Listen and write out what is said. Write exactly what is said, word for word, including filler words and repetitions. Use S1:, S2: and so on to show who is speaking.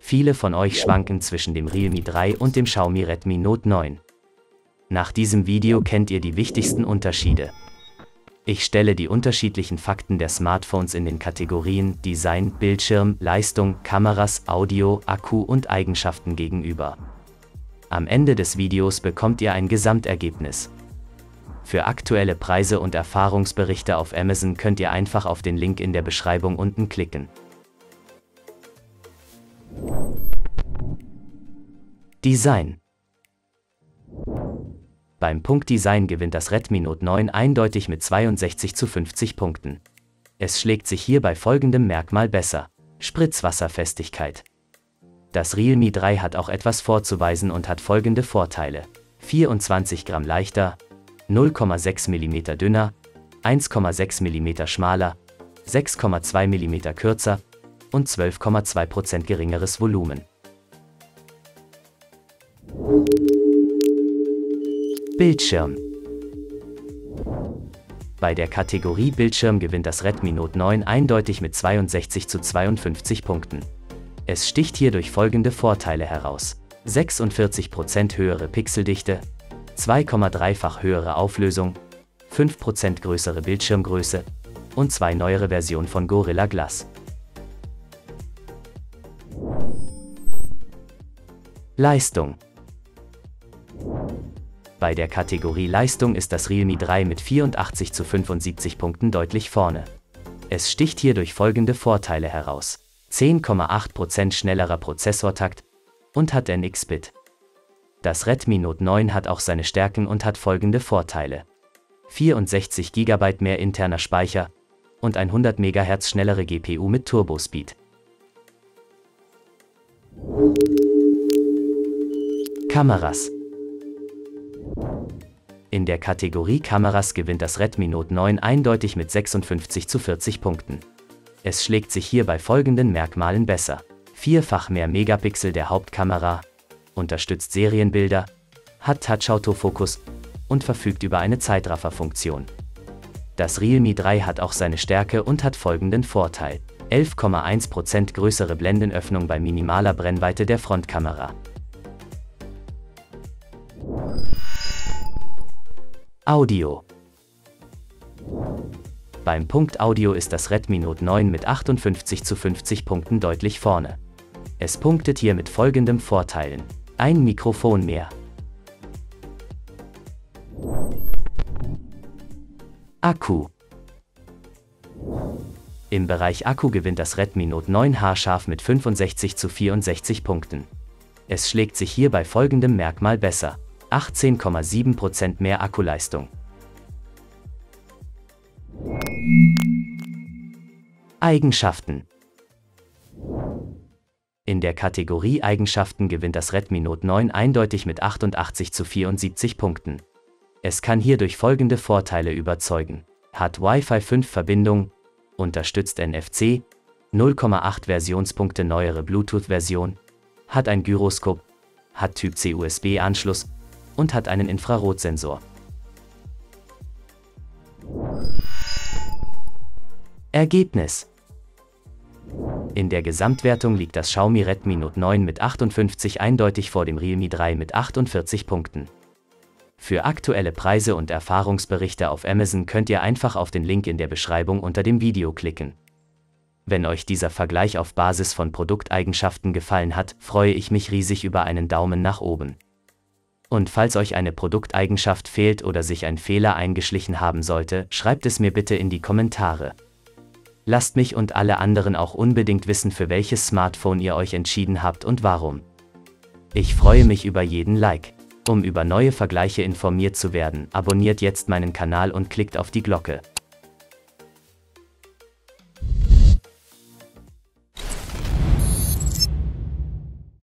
S1: Viele von euch schwanken zwischen dem Realme drei und dem Xiaomi Redmi Note neun. Nach diesem Video kennt ihr die wichtigsten Unterschiede. Ich stelle die unterschiedlichen Fakten der Smartphones in den Kategorien Design, Bildschirm, Leistung, Kameras, Audio, Akku und Eigenschaften gegenüber. Am Ende des Videos bekommt ihr ein Gesamtergebnis. Für aktuelle Preise und Erfahrungsberichte auf Amazon könnt ihr einfach auf den Link in der Beschreibung unten klicken. Design. Beim Punkt Design gewinnt das Redmi Note neun eindeutig mit zweiundsechzig zu fünfzig Punkten. Es schlägt sich hier bei folgendem Merkmal besser: Spritzwasserfestigkeit. Das Realme drei hat auch etwas vorzuweisen und hat folgende Vorteile: vierundzwanzig Gramm leichter, null Komma sechs Millimeter dünner, eins Komma sechs Millimeter schmaler, sechs Komma zwei Millimeter kürzer und zwölf Komma zwei Prozent geringeres Volumen. Bildschirm. Bei der Kategorie Bildschirm gewinnt das Redmi Note neun eindeutig mit zweiundsechzig zu zweiundfünfzig Punkten. Es sticht hier durch folgende Vorteile heraus: sechsundvierzig Prozent höhere Pixeldichte, zwei Komma drei-fach höhere Auflösung, fünf Prozent größere Bildschirmgröße und zwei neuere Versionen von Gorilla Glass. Leistung. Bei der Kategorie Leistung ist das Realme drei mit vierundachtzig zu fünfundsiebzig Punkten deutlich vorne. Es sticht hier durch folgende Vorteile heraus: zehn Komma acht Prozent schnellerer Prozessortakt und hat N X-Bit. Das Redmi Note neun hat auch seine Stärken und hat folgende Vorteile: vierundsechzig Gigabyte mehr interner Speicher und hundert Megahertz schnellere G P U mit Turbospeed. Kameras. In der Kategorie Kameras gewinnt das Redmi Note neun eindeutig mit sechsundfünfzig zu vierzig Punkten. Es schlägt sich hier bei folgenden Merkmalen besser: vierfach mehr Megapixel der Hauptkamera, unterstützt Serienbilder, hat Touch-Autofokus und verfügt über eine Zeitrafferfunktion. Das Realme drei hat auch seine Stärke und hat folgenden Vorteil: elf Komma eins Prozent größere Blendenöffnung bei minimaler Brennweite der Frontkamera. Audio. Beim Punkt Audio ist das Redmi Note neun mit achtundfünfzig zu fünfzig Punkten deutlich vorne. Es punktet hier mit folgendem Vorteilen: ein Mikrofon mehr. Akku. Im Bereich Akku gewinnt das Redmi Note neun haarscharf mit fünfundsechzig zu vierundsechzig Punkten. Es schlägt sich hier bei folgendem Merkmal besser: achtzehn Komma sieben Prozent mehr Akkuleistung. Eigenschaften. In der Kategorie Eigenschaften gewinnt das Redmi Note neun eindeutig mit achtundachtzig zu vierundsiebzig Punkten. Es kann hier durch folgende Vorteile überzeugen: hat Wi-Fi fünf Verbindung, unterstützt N F C, null Komma acht Versionspunkte neuere Bluetooth-Version, hat ein Gyroskop, hat Typ C U S B-Anschluss und hat einen Infrarotsensor. Ergebnis. In der Gesamtwertung liegt das Xiaomi Redmi Note neun mit achtundfünfzig eindeutig vor dem Realme drei mit achtundvierzig Punkten. Für aktuelle Preise und Erfahrungsberichte auf Amazon könnt ihr einfach auf den Link in der Beschreibung unter dem Video klicken. Wenn euch dieser Vergleich auf Basis von Produkteigenschaften gefallen hat, freue ich mich riesig über einen Daumen nach oben. Und falls euch eine Produkteigenschaft fehlt oder sich ein Fehler eingeschlichen haben sollte, schreibt es mir bitte in die Kommentare. Lasst mich und alle anderen auch unbedingt wissen, für welches Smartphone ihr euch entschieden habt und warum. Ich freue mich über jeden Like. Um über neue Vergleiche informiert zu werden, abonniert jetzt meinen Kanal und klickt auf die Glocke.